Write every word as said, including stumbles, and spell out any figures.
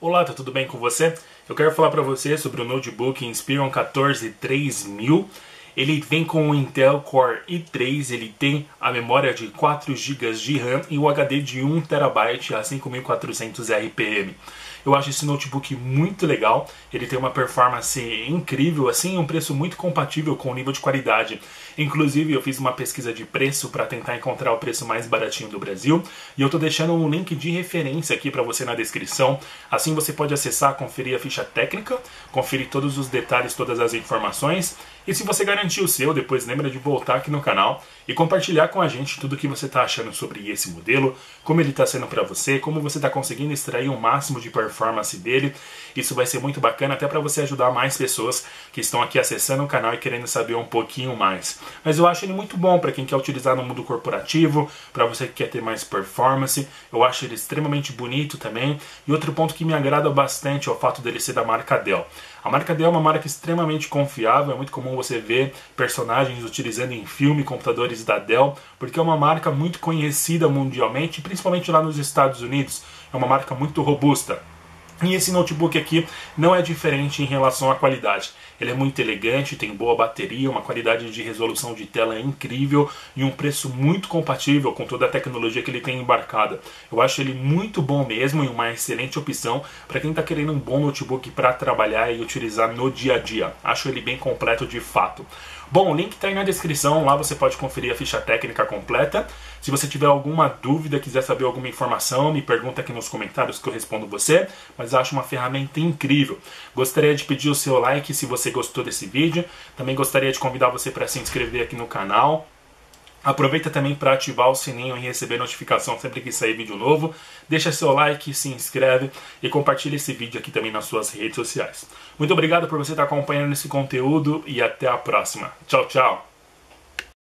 Olá, tá tudo bem com você? Eu quero falar para você sobre o notebook Inspiron quatorze três mil. Ele vem com o Intel Core i três, ele tem a memória de quatro gigas de RAM e o H D de um terabyte a cinco mil e quatrocentos R P M. Eu acho esse notebook muito legal, ele tem uma performance incrível, assim, um preço muito compatível com o nível de qualidade. Inclusive eu fiz uma pesquisa de preço para tentar encontrar o preço mais baratinho do Brasil e eu estou deixando um link de referência aqui para você na descrição. Assim você pode acessar, conferir a ficha técnica, conferir todos os detalhes, todas as informações. E se você garantir o seu, depois lembra de voltar aqui no canal e compartilhar com a gente tudo o que você está achando sobre esse modelo, como ele está sendo para você, como você está conseguindo extrair o máximo de performance dele. Isso vai ser muito bacana até para você ajudar mais pessoas que estão aqui acessando o canal e querendo saber um pouquinho mais. Mas eu acho ele muito bom para quem quer utilizar no mundo corporativo, para você que quer ter mais performance. Eu acho ele extremamente bonito também. E outro ponto que me agrada bastante é o fato dele ser da marca Dell. A marca Dell é uma marca extremamente confiável, é muito comum você ver personagens utilizando em filme computadores da Dell, porque é uma marca muito conhecida mundialmente, principalmente lá nos Estados Unidos. É uma marca muito robusta. E esse notebook aqui não é diferente em relação à qualidade. Ele é muito elegante, tem boa bateria, uma qualidade de resolução de tela incrível e um preço muito compatível com toda a tecnologia que ele tem embarcada. Eu acho ele muito bom mesmo e uma excelente opção para quem está querendo um bom notebook para trabalhar e utilizar no dia a dia. Acho ele bem completo de fato. Bom, o link está aí na descrição, lá você pode conferir a ficha técnica completa. Se você tiver alguma dúvida, quiser saber alguma informação, me pergunta aqui nos comentários que eu respondo você, mas acho uma ferramenta incrível. Gostaria de pedir o seu like se você gostou desse vídeo, também gostaria de convidar você para se inscrever aqui no canal. Aproveita também para ativar o sininho e receber notificação sempre que sair vídeo novo. Deixa seu like, se inscreve e compartilha esse vídeo aqui também nas suas redes sociais. Muito obrigado por você estar acompanhando esse conteúdo e até a próxima. Tchau, tchau!